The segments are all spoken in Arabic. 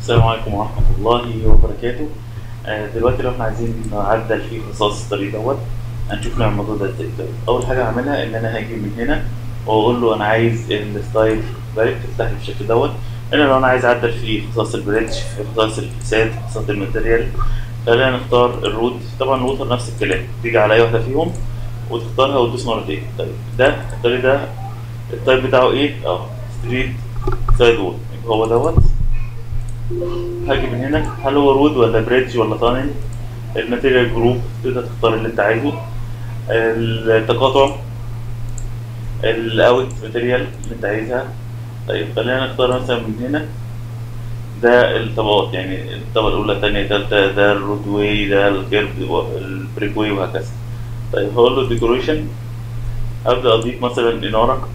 السلام عليكم ورحمة الله وبركاته. دلوقتي لو احنا عايزين نعدل في خصائص الطريق دوت، هنشوف نعمل الموضوع ده ازاي. طيب أول حاجة هعملها إن أنا هاجي من هنا وأقول له أنا عايز الستايل بايت تفتح لي بالشكل دوت. هنا لو أنا عايز أعدل في خصائص البريدج، في خصائص الفساد، في خصائص الماتيريال، خلينا نختار الروت. طبعا الروتر نفس الكلام، تيجي على أي واحدة فيهم وتختارها وتدوس مرتين. طيب ده الطريق ده التايب بتاعه إيه؟ ستريت سايد وول، يبقى هو دوت. هاجي من هنا، هل هو رود ولا بريدج ولا تانل؟ الماتيريال جروب تقدر تختار اللي انت عايزه. التقاطع، الاوت ماتيريال اللي انت عايزها. طيب خلينا نختار مثلا من هنا، ده الطبقات، يعني الطبقة الأولى الثانية الثالثة، ده الرود واي، ده الكيرف، البريك واي، وهكذا. طيب هقول له ديكوريشن، أبدأ أضيف مثلا إنارة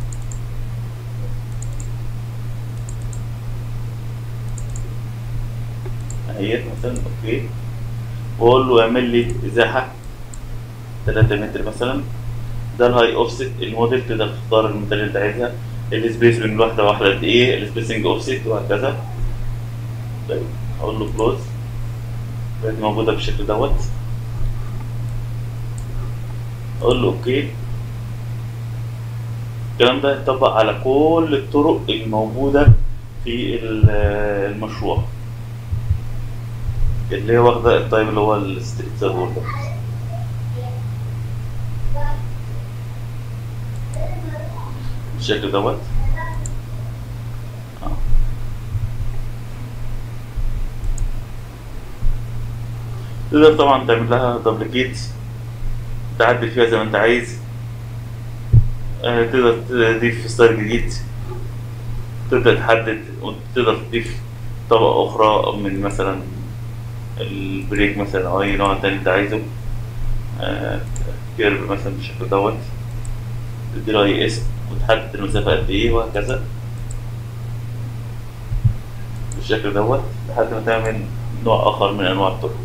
أهيت مثلا، أوكي، وأقول له اعمل لي إزاحة 3 متر مثلا. ده الهاي اوفست الموديل، تقدر تختار الموديل اللي انت عايزها، السبيس من واحده واحده قد ايه، السبيسنج اوفست، وهكذا. طيب اقول له كلوز، بقت موجوده بالشكل دوت. اقول له اوكي. الكلام ده يطبق على كل الطرق الموجوده في المشروع اللي هي واخده التايب اللي هو الستريت سيرفر ده بالشكل دوت. تقدر طبعا تعمل لها دبليكيت، تعدل فيها زي ما انت عايز. تقدر تضيف ستايل جديد، تبدأ تحدد وتقدر تضيف طبقة أخرى من مثلا البريك مثلا أو أي نوع تاني أنت عايزه. آه، كيرف مثلا بالشكل دوت، تديله أي اسم وتحدد المسافة قد إيه، وهكذا بالشكل دوت لحد ما تعمل نوع آخر من أنواع الطرق.